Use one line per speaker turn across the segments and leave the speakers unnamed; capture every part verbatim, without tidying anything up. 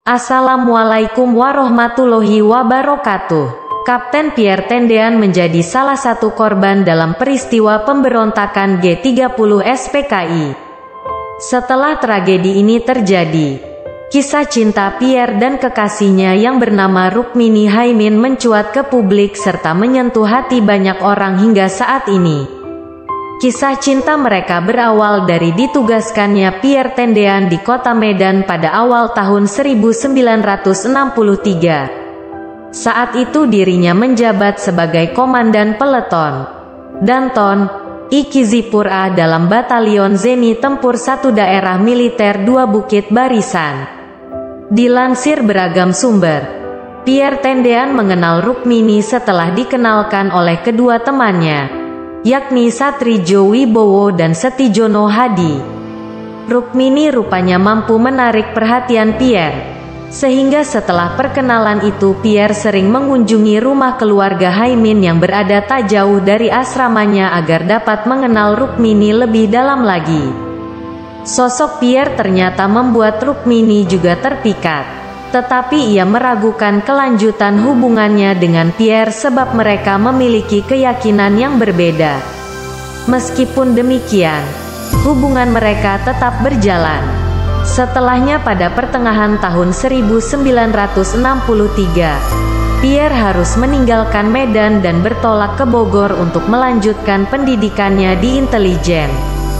Assalamualaikum warahmatullahi wabarakatuh. Kapten Pierre Tendean menjadi salah satu korban dalam peristiwa pemberontakan G tiga puluh S P K I. Setelah tragedi ini terjadi, kisah cinta Pierre dan kekasihnya yang bernama Rukmini Haimin mencuat ke publik serta menyentuh hati banyak orang hingga saat ini. Kisah cinta mereka berawal dari ditugaskannya Pierre Tendean di kota Medan pada awal tahun seribu sembilan ratus enam puluh tiga. Saat itu dirinya menjabat sebagai komandan peleton Danton Ikizipura dalam Batalion Zeni Tempur satu Daerah Militer dua Bukit Barisan. Dilansir beragam sumber, Pierre Tendean mengenal Rukmini setelah dikenalkan oleh kedua temannya, yakni Satridjo Wibowo dan Setijono Hadi. Rukmini rupanya mampu menarik perhatian Pierre, sehingga setelah perkenalan itu Pierre sering mengunjungi rumah keluarga Haimin yang berada tak jauh dari asramanya agar dapat mengenal Rukmini lebih dalam lagi. Sosok Pierre ternyata membuat Rukmini juga terpikat, tetapi ia meragukan kelanjutan hubungannya dengan Pierre sebab mereka memiliki keyakinan yang berbeda. Meskipun demikian, hubungan mereka tetap berjalan. Setelahnya pada pertengahan tahun seribu sembilan ratus enam puluh tiga, Pierre harus meninggalkan Medan dan bertolak ke Bogor untuk melanjutkan pendidikannya di intelijen.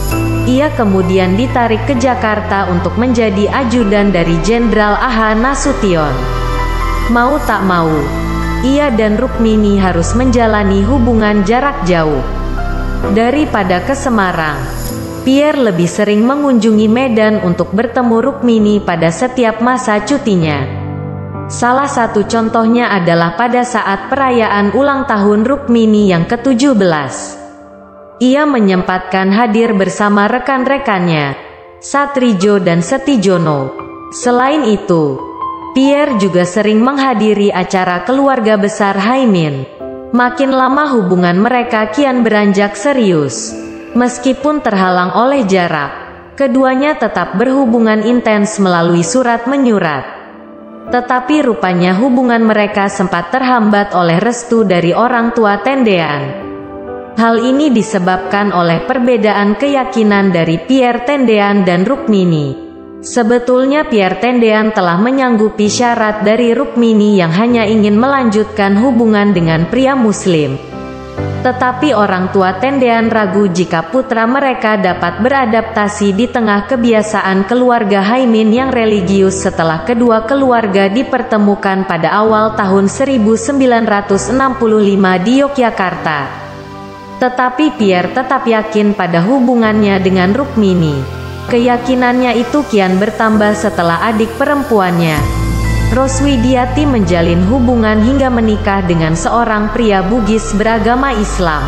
Ia kemudian ditarik ke Jakarta untuk menjadi ajudan dari Jenderal A H Nasution. Mau tak mau, ia dan Rukmini harus menjalani hubungan jarak jauh. Daripada ke Semarang, Pierre lebih sering mengunjungi Medan untuk bertemu Rukmini pada setiap masa cutinya. Salah satu contohnya adalah pada saat perayaan ulang tahun Rukmini yang ke tujuh belas. Ia menyempatkan hadir bersama rekan-rekannya, Satridjo dan Setijono. Selain itu, Pierre juga sering menghadiri acara keluarga besar Haimin. Makin lama hubungan mereka kian beranjak serius. Meskipun terhalang oleh jarak, keduanya tetap berhubungan intens melalui surat menyurat. Tetapi rupanya hubungan mereka sempat terhambat oleh restu dari orang tua Tendean. Hal ini disebabkan oleh perbedaan keyakinan dari Pierre Tendean dan Rukmini. Sebetulnya Pierre Tendean telah menyanggupi syarat dari Rukmini yang hanya ingin melanjutkan hubungan dengan pria Muslim. Tetapi orang tua Tendean ragu jika putra mereka dapat beradaptasi di tengah kebiasaan keluarga Haimin yang religius setelah kedua keluarga dipertemukan pada awal tahun seribu sembilan ratus enam puluh lima di Yogyakarta. Tetapi Pierre tetap yakin pada hubungannya dengan Rukmini. Keyakinannya itu kian bertambah setelah adik perempuannya, Roswidiati, menjalin hubungan hingga menikah dengan seorang pria Bugis beragama Islam.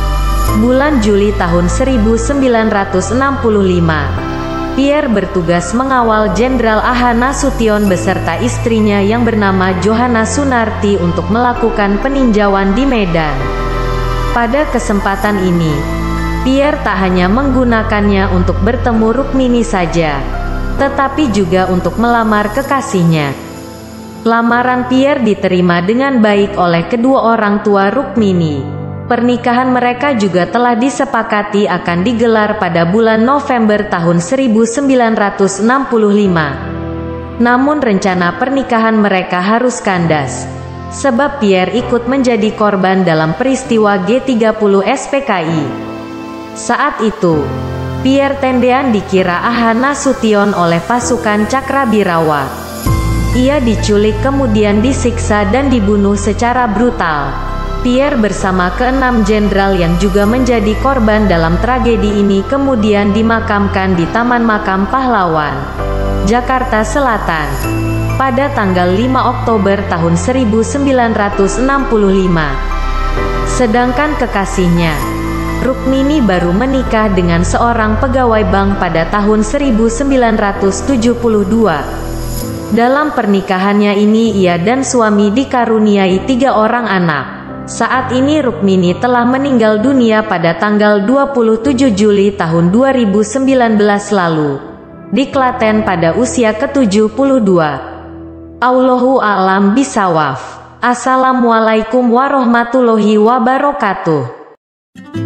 Bulan Juli tahun seribu sembilan ratus enam puluh lima, Pierre bertugas mengawal Jenderal A H Nasution beserta istrinya yang bernama Johanna Sunarti untuk melakukan peninjauan di Medan. Pada kesempatan ini, Pierre tak hanya menggunakannya untuk bertemu Rukmini saja, tetapi juga untuk melamar kekasihnya. Lamaran Pierre diterima dengan baik oleh kedua orang tua Rukmini. Pernikahan mereka juga telah disepakati akan digelar pada bulan November tahun seribu sembilan ratus enam puluh lima. Namun rencana pernikahan mereka harus kandas, sebab Pierre ikut menjadi korban dalam peristiwa G tiga puluh S P K I. Saat itu, Pierre Tendean dikira A H Nasution oleh pasukan Cakrabirawa. Ia diculik kemudian disiksa dan dibunuh secara brutal. Pierre bersama keenam jenderal yang juga menjadi korban dalam tragedi ini kemudian dimakamkan di Taman Makam Pahlawan, Jakarta Selatan, pada tanggal lima Oktober tahun seribu sembilan ratus enam puluh lima. Sedangkan kekasihnya, Rukmini, baru menikah dengan seorang pegawai bank pada tahun seribu sembilan ratus tujuh puluh dua. Dalam pernikahannya ini ia dan suami dikaruniai tiga orang anak. Saat ini Rukmini telah meninggal dunia pada tanggal dua puluh tujuh Juli tahun dua ribu sembilan belas lalu, di Klaten pada usia ke tujuh puluh dua. Allahu a'lam bishawab. Assalamualaikum warahmatullahi wabarakatuh.